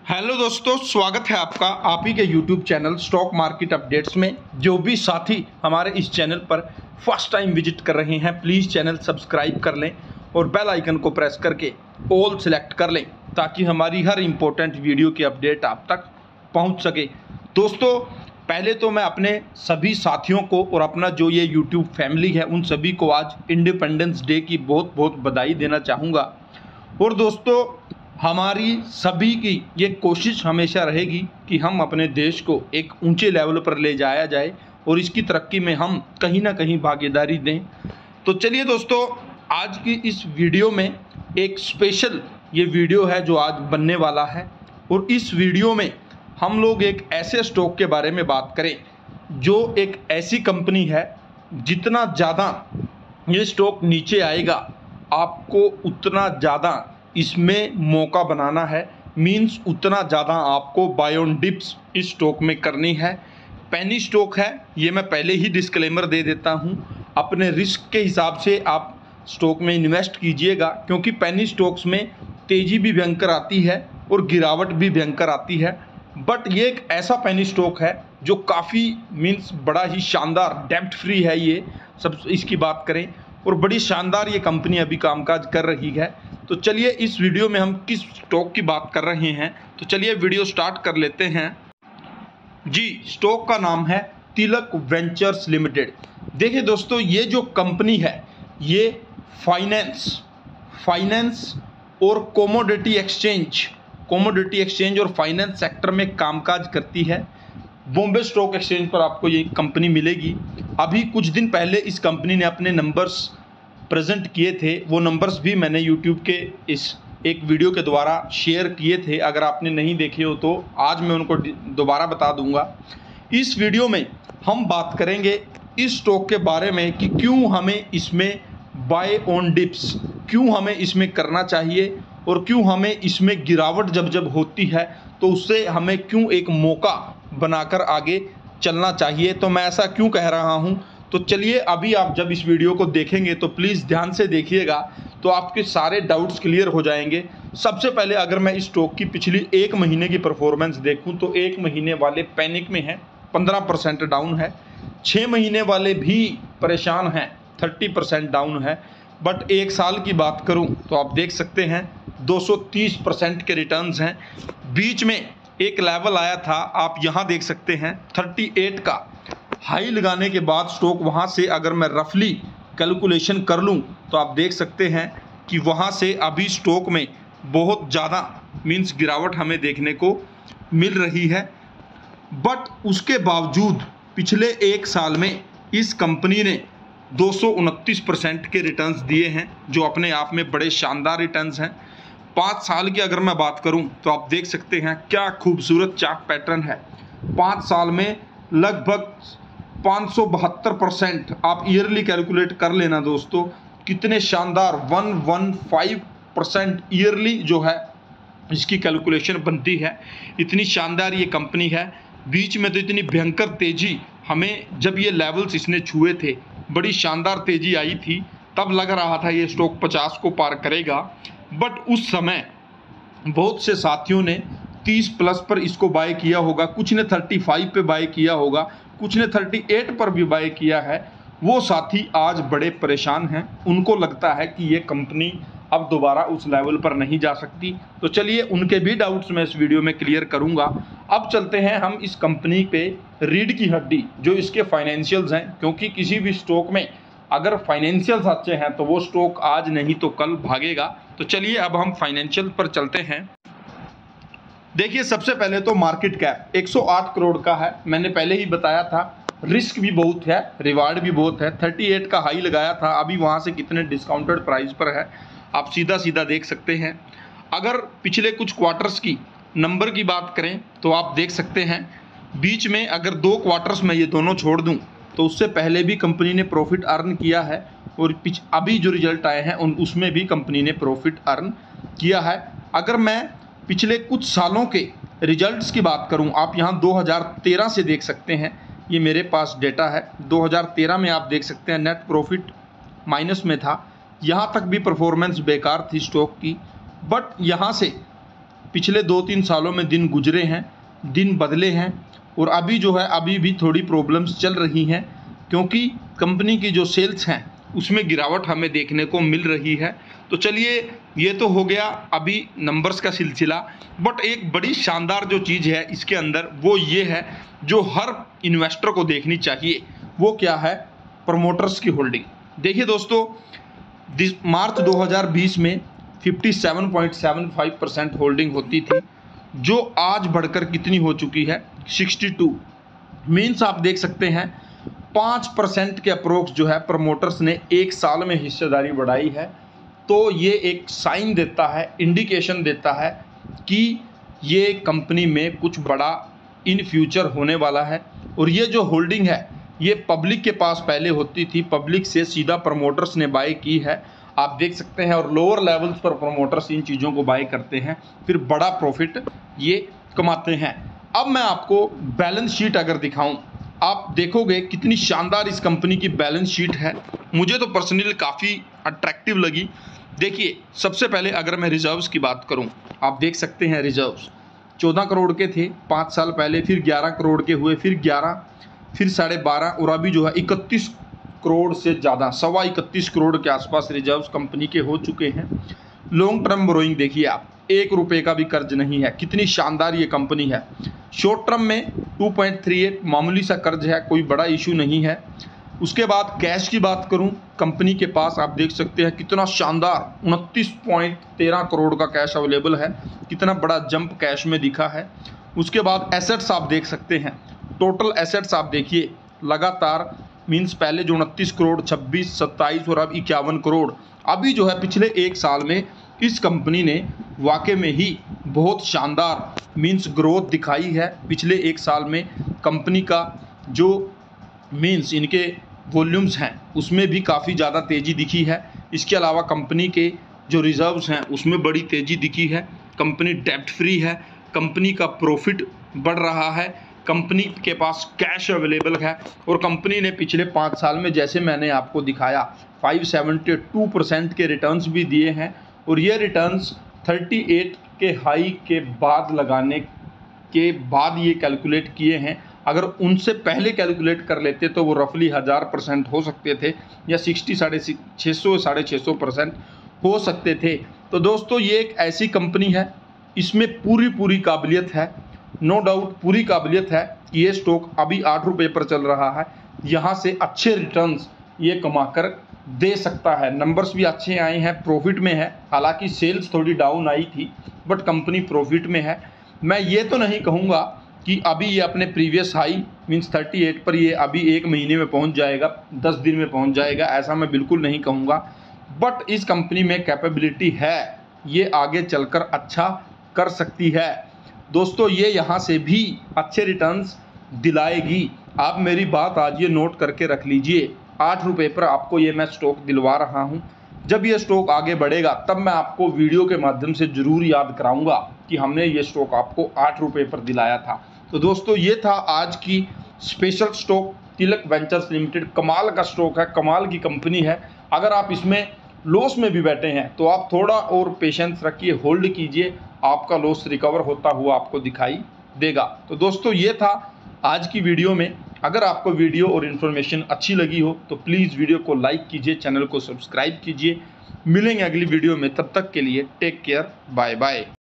Hello दोस्तों, स्वागत है आपका आप ही के YouTube channel stock market updates में। जो भी साथी हमारे इस चैनल पर फर्स्ट टाइम विजिट कर रहे हैं, प्लीज़ चैनल सब्सक्राइब कर लें और बेल आइकन को प्रेस करके ऑल सेलेक्ट कर लें ताकि हमारी हर इम्पोर्टेंट वीडियो की अपडेट आप तक पहुंच सके। दोस्तों, पहले तो मैं अपने सभी साथियों को और अपना जो ये यूट्यूब फैमिली है उन सभी को आज इंडिपेंडेंस डे की बहुत बहुत बधाई देना चाहूँगा। और दोस्तों, हमारी सभी की ये कोशिश हमेशा रहेगी कि हम अपने देश को एक ऊंचे लेवल पर ले जाया जाए और इसकी तरक्की में हम कहीं ना कहीं भागीदारी दें। तो चलिए दोस्तों, आज की इस वीडियो में एक स्पेशल ये वीडियो है जो आज बनने वाला है। और इस वीडियो में हम लोग एक ऐसे स्टॉक के बारे में बात करें जो एक ऐसी कंपनी है, जितना ज़्यादा ये स्टॉक नीचे आएगा आपको उतना ज़्यादा इसमें मौका बनाना है। मींस उतना ज़्यादा आपको बाय ऑन डिप्स इस स्टॉक में करनी है। पेनी स्टॉक है, ये मैं पहले ही डिस्क्लेमर दे देता हूँ। अपने रिस्क के हिसाब से आप स्टॉक में इन्वेस्ट कीजिएगा, क्योंकि पेनी स्टॉक्स में तेज़ी भी भयंकर आती है और गिरावट भी भयंकर आती है। बट ये एक ऐसा पेनी स्टॉक है जो काफ़ी मींस बड़ा ही शानदार, डेब्ट फ्री है। ये सब इसकी बात करें और बड़ी शानदार ये कंपनी अभी कामकाज कर रही है। तो चलिए, इस वीडियो में हम किस स्टॉक की बात कर रहे हैं, तो चलिए वीडियो स्टार्ट कर लेते हैं। जी, स्टॉक का नाम है तिलक वेंचर्स लिमिटेड। देखिए दोस्तों, ये जो कंपनी है ये फाइनेंस और कोमोडिटी एक्सचेंज और फाइनेंस सेक्टर में कामकाज करती है। बॉम्बे स्टॉक एक्सचेंज पर आपको ये कंपनी मिलेगी। अभी कुछ दिन पहले इस कंपनी ने अपने नंबर्स प्रेजेंट किए थे, वो नंबर्स भी मैंने यूट्यूब के इस एक वीडियो के द्वारा शेयर किए थे। अगर आपने नहीं देखे हो तो आज मैं उनको दोबारा बता दूंगा। इस वीडियो में हम बात करेंगे इस स्टॉक के बारे में कि क्यों हमें इसमें बाय ऑन डिप्स, क्यों हमें इसमें करना चाहिए और क्यों हमें इसमें गिरावट जब होती है तो उससे हमें क्यों एक मौका बनाकर आगे चलना चाहिए। तो मैं ऐसा क्यों कह रहा हूँ, तो चलिए अभी आप जब इस वीडियो को देखेंगे तो प्लीज़ ध्यान से देखिएगा, तो आपके सारे डाउट्स क्लियर हो जाएंगे। सबसे पहले अगर मैं इस स्टॉक की पिछली एक महीने की परफॉर्मेंस देखूं तो एक महीने वाले पैनिक में हैं, 15% डाउन है। 6 महीने वाले भी परेशान हैं, 30% डाउन है। बट एक साल की बात करूं तो आप देख सकते हैं 230% के रिटर्न्स हैं। बीच में एक लेवल आया था, आप यहाँ देख सकते हैं 38 का हाई लगाने के बाद स्टॉक वहाँ से अगर मैं रफली कैलकुलेशन कर लूँ तो आप देख सकते हैं कि वहाँ से अभी स्टॉक में बहुत ज़्यादा मींस गिरावट हमें देखने को मिल रही है। बट उसके बावजूद पिछले एक साल में इस कंपनी ने 229% के रिटर्न्स दिए हैं, जो अपने आप में बड़े शानदार रिटर्न्स हैं। 5 साल की अगर मैं बात करूं तो आप देख सकते हैं क्या खूबसूरत चार्ट पैटर्न है। 5 साल में लगभग 572% आप ईयरली कैलकुलेट कर लेना दोस्तों, कितने शानदार 115% ईयरली जो है इसकी कैलकुलेशन बनती है। इतनी शानदार ये कंपनी है। बीच में तो इतनी भयंकर तेज़ी, हमें जब ये लेवल्स इसने छुए थे बड़ी शानदार तेज़ी आई थी, तब लग रहा था ये स्टॉक 50 को पार करेगा। बट उस समय बहुत से साथियों ने 30 प्लस पर इसको बाय किया होगा, कुछ ने 35 पे बाय किया होगा, कुछ ने 38 पर भी बाय किया है। वो साथी आज बड़े परेशान हैं, उनको लगता है कि ये कंपनी अब दोबारा उस लेवल पर नहीं जा सकती। तो चलिए उनके भी डाउट्स मैं इस वीडियो में क्लियर करूंगा। अब चलते हैं हम इस कंपनी पे रीढ़ की हड्डी जो इसके फाइनेंशियल्स हैं, क्योंकि किसी भी स्टॉक में अगर फाइनेंशियल्स अच्छे हैं तो वो स्टॉक आज नहीं तो कल भागेगा। तो चलिए अब हम फाइनेंशियल पर चलते हैं। देखिए, सबसे पहले तो मार्केट कैप 108 करोड़ का है। मैंने पहले ही बताया था, रिस्क भी बहुत है, रिवार्ड भी बहुत है। 38 का हाई लगाया था, अभी वहाँ से कितने डिस्काउंटेड प्राइस पर है आप सीधा देख सकते हैं। अगर पिछले कुछ क्वार्टर्स की नंबर की बात करें तो आप देख सकते हैं, बीच में अगर 2 क्वार्टर्स में ये दोनों छोड़ दूँ तो उससे पहले भी कंपनी ने प्रॉफिट अर्न किया है और अभी जो रिजल्ट आए हैं उसमें भी कंपनी ने प्रॉफिट अर्न किया है। अगर मैं पिछले कुछ सालों के रिजल्ट्स की बात करूं, आप यहां 2013 से देख सकते हैं, ये मेरे पास डेटा है। 2013 में आप देख सकते हैं नेट प्रॉफिट माइनस में था, यहां तक भी परफॉर्मेंस बेकार थी स्टॉक की। बट यहां से पिछले 2-3 सालों में दिन गुजरे हैं, दिन बदले हैं और अभी जो है अभी भी थोड़ी प्रॉब्लम्स चल रही हैं, क्योंकि कंपनी की जो सेल्स हैं उसमें गिरावट हमें देखने को मिल रही है। तो चलिए, ये तो हो गया अभी नंबर्स का सिलसिला, बट एक बड़ी शानदार जो चीज़ है इसके अंदर वो ये है जो हर इन्वेस्टर को देखनी चाहिए। वो क्या है? प्रमोटर्स की होल्डिंग। देखिए दोस्तों, मार्च 2020 में 57.75% होल्डिंग होती थी, जो आज बढ़कर कितनी हो चुकी है? 62। मीन्स आप देख सकते हैं 5% के अप्रोक्स जो है प्रमोटर्स ने एक साल में हिस्सेदारी बढ़ाई है। तो ये एक साइन देता है, इंडिकेशन देता है कि ये कंपनी में कुछ बड़ा इन फ्यूचर होने वाला है। और ये जो होल्डिंग है ये पब्लिक के पास पहले होती थी, पब्लिक से सीधा प्रमोटर्स ने बाय की है, आप देख सकते हैं। और लोअर लेवल्स पर प्रमोटर्स इन चीज़ों को बाय करते हैं, फिर बड़ा प्रॉफिट ये कमाते हैं। अब मैं आपको बैलेंस शीट अगर दिखाऊं, आप देखोगे कितनी शानदार इस कंपनी की बैलेंस शीट है। मुझे तो पर्सनली काफ़ी अट्रैक्टिव लगी। देखिए, सबसे पहले अगर मैं रिजर्व्स की बात करूं, आप देख सकते हैं रिजर्व्स 14 करोड़ के थे 5 साल पहले, फिर 11 करोड़ के हुए, फिर 11, फिर 12.5 और अभी जो है 31 करोड़ से ज़्यादा, 31.25 करोड़ के आसपास रिजर्व्स कंपनी के हो चुके हैं। लॉन्ग टर्म बोरोइंग देखिए आप, 1 रुपये का भी कर्ज नहीं है, कितनी शानदार ये कंपनी है। शॉर्ट टर्म में 2.38 मामूली सा कर्ज है, कोई बड़ा इशू नहीं है। उसके बाद कैश की बात करूं, कंपनी के पास आप देख सकते हैं कितना शानदार 29.13 करोड़ का कैश अवेलेबल है, कितना बड़ा जंप कैश में दिखा है। उसके बाद एसेट्स आप देख सकते हैं, टोटल एसेट्स आप देखिए लगातार, मींस पहले जो 29 करोड़, 26, 27 और अब 51 करोड़। अभी जो है पिछले एक साल में इस कंपनी ने वाकई में ही बहुत शानदार मींस ग्रोथ दिखाई है। पिछले एक साल में कंपनी का जो मींस इनके वॉल्यूम्स हैं उसमें भी काफ़ी ज़्यादा तेज़ी दिखी है। इसके अलावा कंपनी के जो रिजर्व्स हैं उसमें बड़ी तेज़ी दिखी है। कंपनी डेब्ट फ्री है, कंपनी का प्रॉफिट बढ़ रहा है, कंपनी के पास कैश अवेलेबल है और कंपनी ने पिछले 5 साल में, जैसे मैंने आपको दिखाया, 572% के रिटर्न्स भी दिए हैं। और ये रिटर्न्स 38 के हाई के बाद लगाने के बाद ये कैलकुलेट किए हैं। अगर उनसे पहले कैलकुलेट कर लेते तो वो रफली 1000% हो सकते थे, या 60, 650 हो सकते थे। तो दोस्तों, ये एक ऐसी कंपनी है, इसमें पूरी काबिलियत है, नो डाउट पूरी काबिलियत है कि ये स्टॉक अभी 8 रुपये पर चल रहा है, यहाँ से अच्छे रिटर्न्स ये कमाकर दे सकता है। नंबर्स भी अच्छे आए हैं, प्रॉफिट में है, हालांकि सेल्स थोड़ी डाउन आई थी बट कंपनी प्रॉफिट में है। मैं ये तो नहीं कहूँगा कि अभी ये अपने प्रीवियस हाई मींस 38 पर ये अभी 1 महीने में पहुंच जाएगा, 10 दिन में पहुंच जाएगा, ऐसा मैं बिल्कुल नहीं कहूँगा। बट इस कंपनी में कैपेबिलिटी है, ये आगे चलकर अच्छा कर सकती है। दोस्तों, ये यहाँ से भी अच्छे रिटर्न्स दिलाएगी। आप मेरी बात आज ये नोट करके रख लीजिए, 8 रुपये पर आपको ये मैं स्टॉक दिलवा रहा हूँ। जब ये स्टॉक आगे बढ़ेगा तब मैं आपको वीडियो के माध्यम से ज़रूर याद कराऊंगा कि हमने ये स्टॉक आपको 8 रुपये पर दिलाया था। तो दोस्तों, ये था आज की special stock, Tilak Ventures Limited. कमाल का स्टॉक है, कमाल की कंपनी है। अगर आप इसमें लॉस में भी बैठे हैं तो आप थोड़ा और पेशेंस रखिए, होल्ड कीजिए, आपका लॉस रिकवर होता हुआ आपको दिखाई देगा। तो दोस्तों, ये था आज की वीडियो में। अगर आपको वीडियो और इन्फॉर्मेशन अच्छी लगी हो तो प्लीज़ वीडियो को लाइक कीजिए, चैनल को सब्सक्राइब कीजिए। मिलेंगे अगली वीडियो में, तब तक के लिए टेक केयर, बाय बाय।